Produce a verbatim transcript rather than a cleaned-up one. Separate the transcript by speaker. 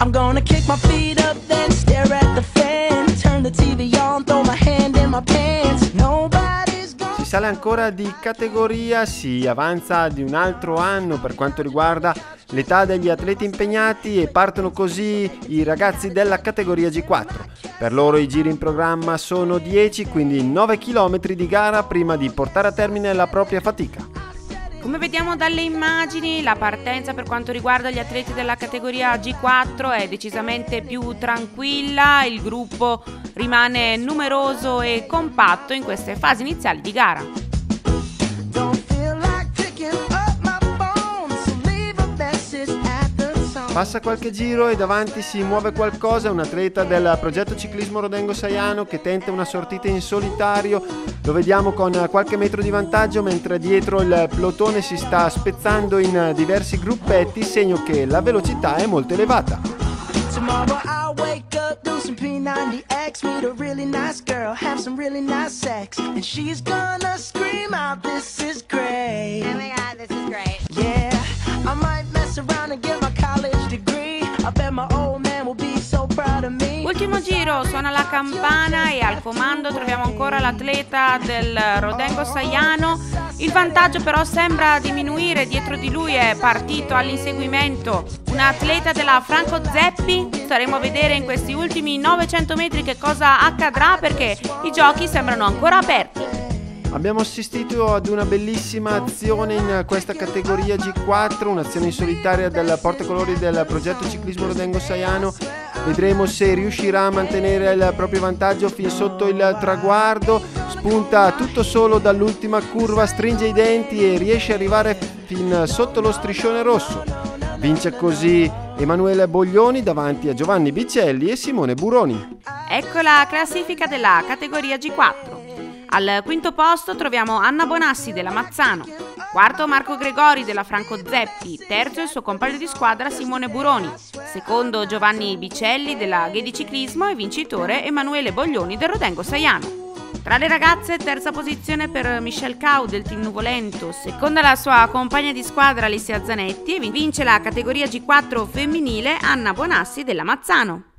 Speaker 1: I'm gonna kick my feet up, then stare at the fan. Turn the T V on, throw my hand in my pants. Nobody's gonna...
Speaker 2: Si sale ancora di categoria, si avanza di un altro anno per quanto riguarda l'età degli atleti impegnati e partono così i ragazzi della categoria G quattro. Per loro i giri in programma sono dieci, quindi nove chilometri di gara prima di portare a termine la propria fatica.
Speaker 3: Come vediamo dalle immagini, la partenza per quanto riguarda gli atleti della categoria G quattro è decisamente più tranquilla, il gruppo rimane numeroso e compatto in queste fasi iniziali di gara.
Speaker 2: Passa qualche giro e davanti si muove qualcosa, un atleta del progetto ciclismo Rodengo Saiano che tenta una sortita in solitario, lo vediamo con qualche metro di vantaggio mentre dietro il plotone si sta spezzando in diversi gruppetti, segno che la velocità è molto elevata.
Speaker 3: Ultimo giro, suona la campana e al comando troviamo ancora l'atleta del Rodengo Saiano. Il vantaggio però sembra diminuire, dietro di lui è partito all'inseguimento un atleta della Franco Zeppi. Staremo a vedere in questi ultimi novecento metri che cosa accadrà, perché i giochi sembrano ancora aperti.
Speaker 2: Abbiamo assistito ad una bellissima azione in questa categoria G quattro, un'azione in solitaria del portacolori del progetto ciclismo Rodengo Saiano. Vedremo se riuscirà a mantenere il proprio vantaggio fin sotto il traguardo. Spunta tutto solo dall'ultima curva, stringe i denti e riesce ad arrivare fin sotto lo striscione rosso. Vince così Emanuele Boglioni davanti a Giovanni Bicelli e Simone Buroni.
Speaker 3: Ecco la classifica della categoria G quattro. Al quinto posto troviamo Anna Bonassi della Mazzano, quarto Marco Gregori della Franco Zeppi, terzo il suo compagno di squadra Simone Buroni, secondo Giovanni Bicelli della Ghedi Ciclismo e vincitore Emanuele Boglioni del Rodengo Saiano. Tra le ragazze terza posizione per Michelle Cau del Team Nuvolento, seconda la sua compagna di squadra Alessia Zanetti e vince la categoria G quattro femminile Anna Bonassi della Mazzano.